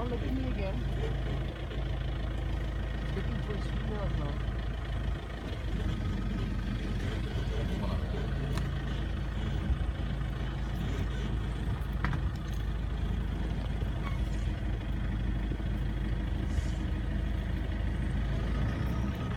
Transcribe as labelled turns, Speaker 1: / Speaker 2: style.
Speaker 1: look at me again. Looking for his females now.